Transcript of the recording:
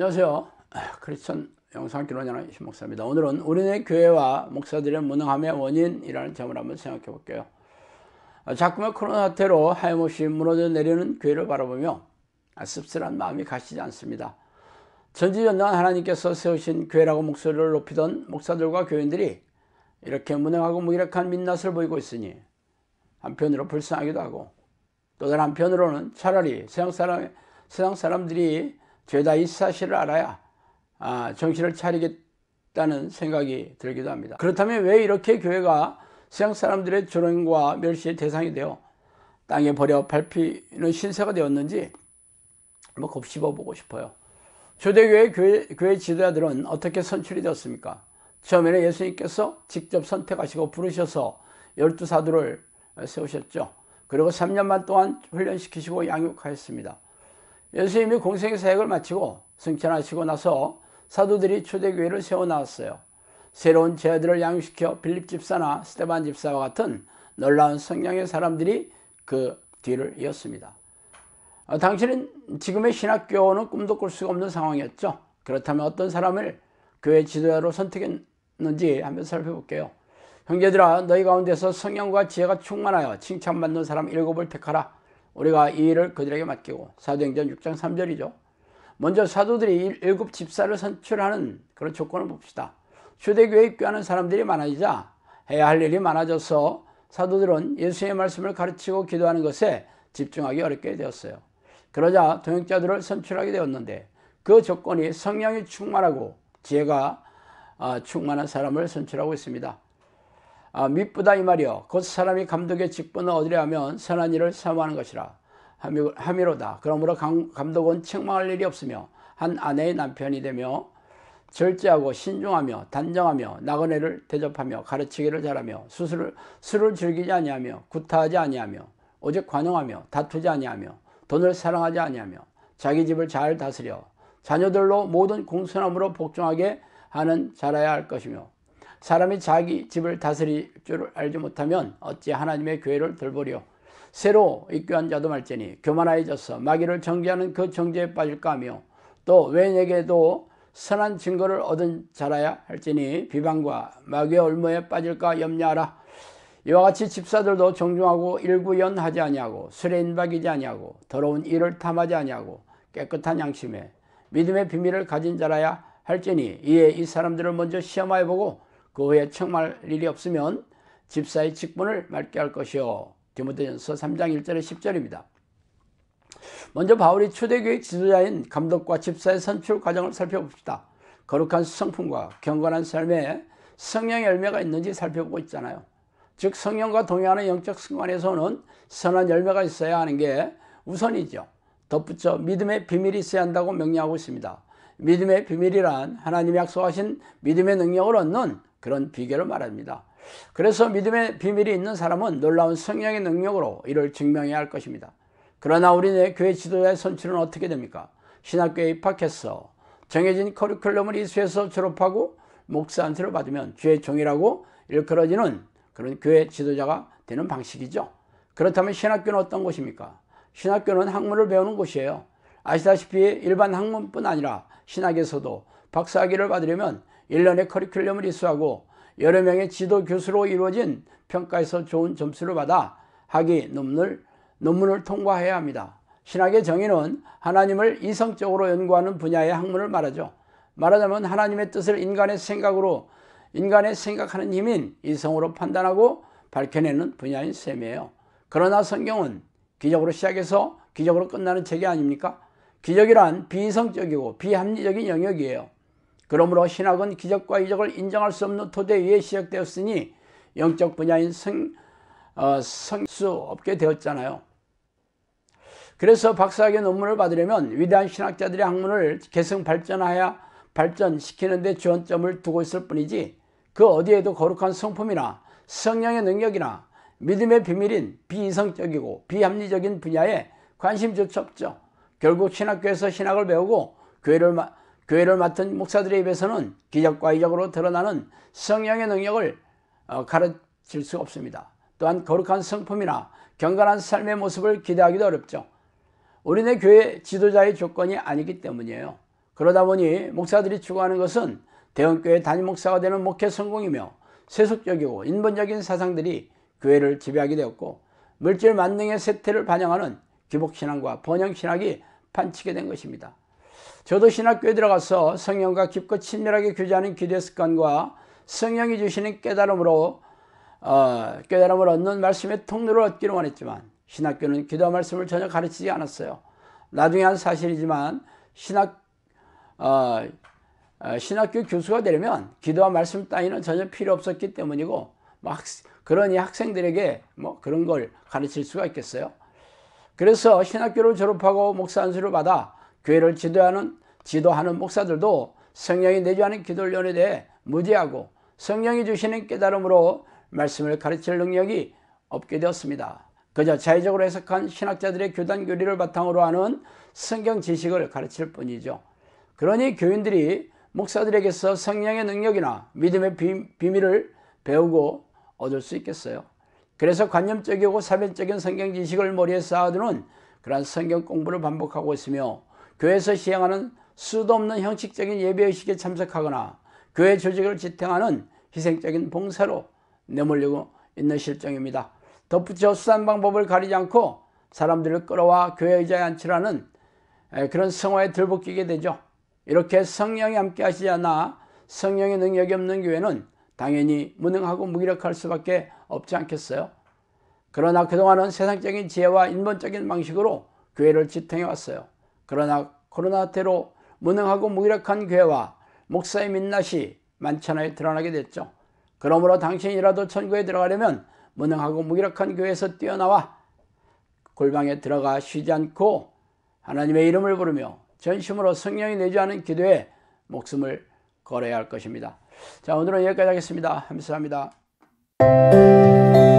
안녕하세요. 크리스천 영상기록연합 신목사입니다. 오늘은 우리네 교회와 목사들의 무능함의 원인이라는 점을 한번 생각해 볼게요. 자꾸만 코로나 사태로 하염없이 무너져 내리는 교회를 바라보며 씁쓸한 마음이 가시지 않습니다. 전지전능한 하나님께서 세우신 교회라고 목소리를 높이던 목사들과 교인들이 이렇게 무능하고 무기력한 민낯을 보이고 있으니 한편으로 불쌍하기도 하고 또 다른 한편으로는 차라리 세상 사람들이 죄다 이 사실을 알아야 정신을 차리겠다는 생각이 들기도 합니다. 그렇다면 왜 이렇게 교회가 세상 사람들의 조롱과 멸시의 대상이 되어 땅에 버려 밟히는 신세가 되었는지 한번 곱씹어보고 싶어요. 초대교회 교회 지도자들은 어떻게 선출이 되었습니까? 처음에는 예수님께서 직접 선택하시고 부르셔서 12사도를 세우셨죠. 그리고 3년만 동안 훈련시키시고 양육하였습니다. 예수님이 공생의 사역을 마치고 승천하시고 나서 사도들이 초대교회를 세워나왔어요. 새로운 제자들을 양육시켜 빌립 집사나 스데반 집사와 같은 놀라운 성령의 사람들이 그 뒤를 이었습니다. 당시는 지금의 신학교는 꿈도 꿀 수가 없는 상황이었죠. 그렇다면 어떤 사람을 교회 지도자로 선택했는지 한번 살펴볼게요. 형제들아, 너희 가운데서 성령과 지혜가 충만하여 칭찬받는 사람 7을 택하라. 우리가 이 일을 그들에게 맡기고. 사도행전 6장 3절이죠. 먼저 사도들이 7 집사를 선출하는 그런 조건을 봅시다. 초대교회에 입교하는 사람들이 많아지자 해야 할 일이 많아져서 사도들은 예수의 말씀을 가르치고 기도하는 것에 집중하기 어렵게 되었어요. 그러자 동역자들을 선출하게 되었는데 그 조건이 성령이 충만하고 지혜가 충만한 사람을 선출하고 있습니다. 밉보다 이 말이여 곧 사람이 감독의 직분을 얻으려 하면 선한 일을 사모하는 것이라 함이로다. 그러므로 감독은 책망할 일이 없으며 한 아내의 남편이 되며 절제하고 신중하며 단정하며 나그네를 대접하며 가르치기를 잘하며 술을 즐기지 아니하며 구타하지 아니하며 오직 관용하며 다투지 아니하며 돈을 사랑하지 아니하며 자기 집을 잘 다스려 자녀들로 모든 공손함으로 복종하게 하는 자라야 할 것이며 사람이 자기 집을 다스릴 줄 알지 못하면 어찌 하나님의 교회를 돌보리요. 새로 입교한 자도 말지니 교만하여져서 마귀를 정죄하는 그 정죄에 빠질까 하며 또 외인에게도 선한 증거를 얻은 자라야 할지니 비방과 마귀의 올무에 빠질까 염려하라. 이와 같이 집사들도 정중하고 일구연하지 아니하고 술에 인박이지 아니하고 더러운 일을 탐하지 아니하고 깨끗한 양심에 믿음의 비밀을 가진 자라야 할지니 이에 이 사람들을 먼저 시험하여 보고 그 후에 책망할 일이 없으면 집사의 직분을 맡게 할 것이요. 디모데전서 3장 1절에 10절입니다. 먼저 바울이 초대교회 지도자인 감독과 집사의 선출 과정을 살펴봅시다. 거룩한 성품과 경건한 삶에 성령의 열매가 있는지 살펴보고 있잖아요. 즉 성령과 동행하는 영적 습관에서는 선한 열매가 있어야 하는 게 우선이죠. 덧붙여 믿음의 비밀이 있어야 한다고 명령하고 있습니다. 믿음의 비밀이란 하나님이 약속하신 믿음의 능력을 얻는 그런 비결을 말합니다. 그래서 믿음의 비밀이 있는 사람은 놀라운 성령의 능력으로 이를 증명해야 할 것입니다. 그러나 우리네 교회 지도자의 선출은 어떻게 됩니까? 신학교에 입학해서 정해진 커리큘럼을 이수해서 졸업하고 목사 안수를 받으면 주의 종이라고 일컬어지는 그런 교회 지도자가 되는 방식이죠. 그렇다면 신학교는 어떤 곳입니까? 신학교는 학문을 배우는 곳이에요. 아시다시피 일반 학문뿐 아니라 신학에서도 박사학위를 받으려면 1년의 커리큘럼을 이수하고 여러 명의 지도 교수로 이루어진 평가에서 좋은 점수를 받아 학위 논문을 통과해야 합니다. 신학의 정의는 하나님을 이성적으로 연구하는 분야의 학문을 말하죠. 말하자면 하나님의 뜻을 인간의 생각하는 힘인 이성으로 판단하고 밝혀내는 분야인 셈이에요. 그러나 성경은 기적으로 시작해서 기적으로 끝나는 책이 아닙니까? 기적이란 비이성적이고 비합리적인 영역이에요. 그러므로 신학은 기적과 이적을 인정할 수 없는 토대 위에 시작되었으니 영적 분야인 성수 없게 되었잖아요. 그래서 박사학위 논문을 받으려면 위대한 신학자들의 학문을 계승 발전시키는 데 주안점을 두고 있을 뿐이지 그 어디에도 거룩한 성품이나 성령의 능력이나 믿음의 비밀인 비이성적이고 비합리적인 분야에 관심조차 없죠. 결국 신학교에서 신학을 배우고 교회를 맡은 목사들의 입에서는 기적과 이적으로 드러나는 성령의 능력을 가르칠 수 없습니다. 또한 거룩한 성품이나 경건한 삶의 모습을 기대하기도 어렵죠. 우리네 교회 지도자의 조건이 아니기 때문이에요. 그러다 보니 목사들이 추구하는 것은 대형교회 담임 목사가 되는 목회 성공이며 세속적이고 인본적인 사상들이 교회를 지배하게 되었고, 물질 만능의 쇠퇴를 반영하는 기복신앙과 번영신학이 판치게 된 것입니다. 저도 신학교에 들어가서 성령과 깊고 친밀하게 교제하는 기도의 습관과 성령이 주시는 깨달음을 얻는 말씀의 통로를 얻기를 원했지만, 신학교는 기도와 말씀을 전혀 가르치지 않았어요. 나중에 한 사실이지만 신학교 교수가 되려면 기도와 말씀 따위는 전혀 필요 없었기 때문이고, 그러니 학생들에게 그런 걸 가르칠 수가 있겠어요. 그래서 신학교를 졸업하고 목사 안수를 받아 교회를 지도하는 목사들도 성령이 내주하는 기도훈련에 대해 무지하고 성령이 주시는 깨달음으로 말씀을 가르칠 능력이 없게 되었습니다. 그저 자의적으로 해석한 신학자들의 교단 교리를 바탕으로 하는 성경 지식을 가르칠 뿐이죠. 그러니 교인들이 목사들에게서 성령의 능력이나 믿음의 비밀을 배우고 얻을 수 있겠어요. 그래서 관념적이고 사변적인 성경 지식을 머리에 쌓아두는 그러한 성경 공부를 반복하고 있으며, 교회에서 시행하는 수도 없는 형식적인 예배의식에 참석하거나 교회 조직을 지탱하는 희생적인 봉사로 내몰리고 있는 실정입니다. 덧붙여 수단 방법을 가리지 않고 사람들을 끌어와 교회 의자에 앉히라는 그런 성화에 들볶이게 되죠. 이렇게 성령이 함께 하시지 않아 성령의 능력이 없는 교회는 당연히 무능하고 무기력할 수밖에 없지 않겠어요. 그러나 그동안은 세상적인 지혜와 인본적인 방식으로 교회를 지탱해 왔어요. 그러나 코로나 때로 무능하고 무기력한 교회와 목사의 민낯이 만천하에 드러나게 됐죠. 그러므로 당신이라도 천국에 들어가려면 무능하고 무기력한 교회에서 뛰어나와 골방에 들어가 쉬지 않고 하나님의 이름을 부르며 전심으로 성령이 내주하는 기도에 목숨을 걸어야 할 것입니다. 자, 오늘은 여기까지 하겠습니다. 감사합니다.